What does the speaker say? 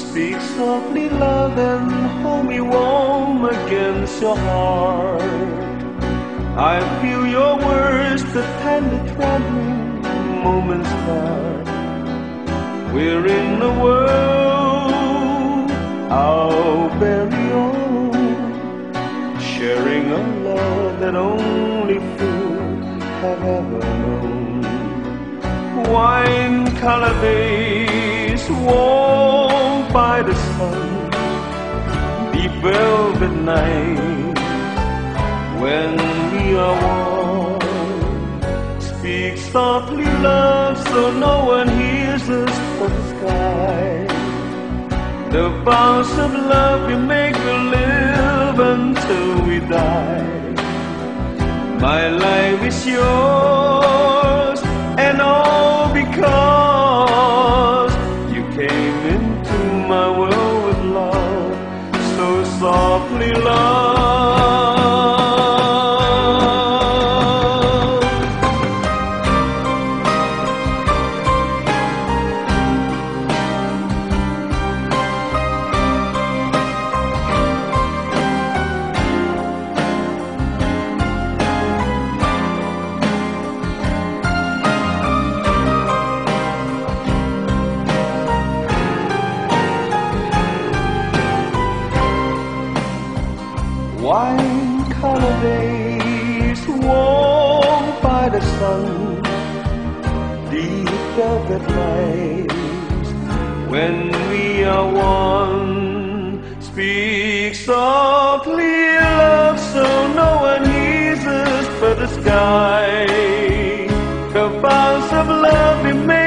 Speak softly, love, and hold me warm against your heart. I feel your words, the tender trembling moments start. We're in the world, our very own, sharing a love that only fools have ever known. Wine-colored days, warmed by the sun, deep velvet nights when we are warm. Speak softly, love, so no one hears us from the sky. The vows of love we make will live until we die. My life is yours, and all because you came into my world with love, so softly, love. Wine-colored days, warmed by the sun, deep velvet nights when we are one. Speak softly, love, so no one hears us but the sky. The vows of love we make